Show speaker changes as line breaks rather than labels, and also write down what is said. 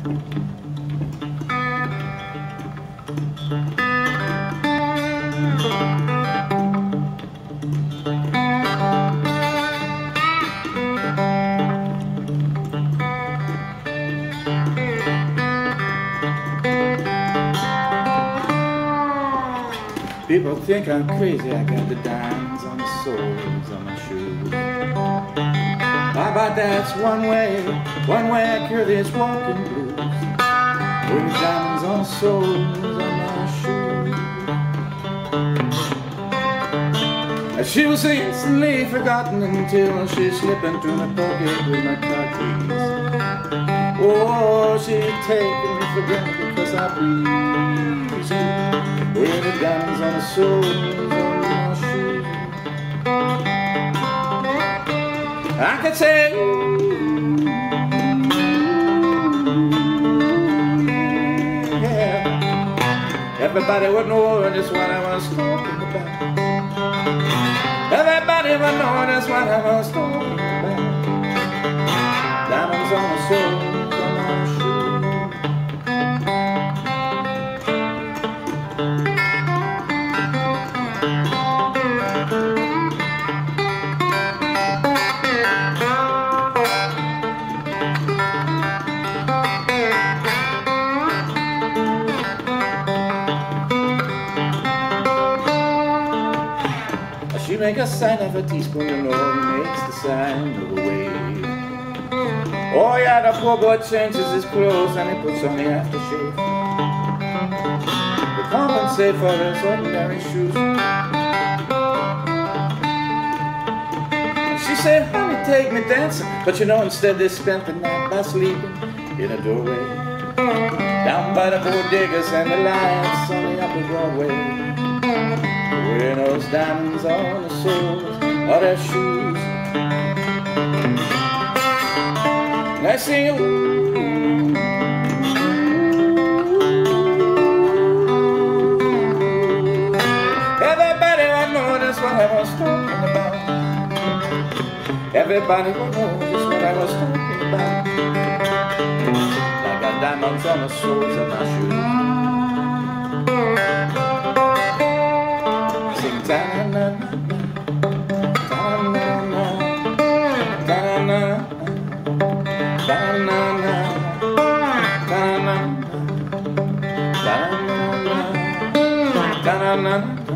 People think I'm crazy, I got the diamonds on the soles of my shoes. But that's one way I cure this walking blues. With the diamonds on the soles of my shoes. She was instantly forgotten until she slipped into my pocket with my car keys. Oh, she'd taken me for granted because I pleased her. With the diamonds on the soles of my shoes. I could say, yeah, everybody would know just what I was talking about. Everybody would know just what I was talking about. Diamonds on the soles of my shoes. She make a sign of a teaspoon, you know, he makes the sign of a wave. Oh yeah, the poor boy changes his clothes and he puts on the aftershave to compensate for his ordinary shoes. She said, honey, take me dancing, but you know, instead they spent the night by sleeping in a doorway down by the bodegas and the lights on the upper Broadway. Wearing those diamonds on the soles of their shoes. And I sing, ooh, everybody would know just what I was talking about. Everybody would know just what I was talking about. I got diamonds on the soles of my shoes. Da-na-na, da-na-na, da-na-na, da-na-na, da-na-na, da-na-na, da-na-na, da-na-na.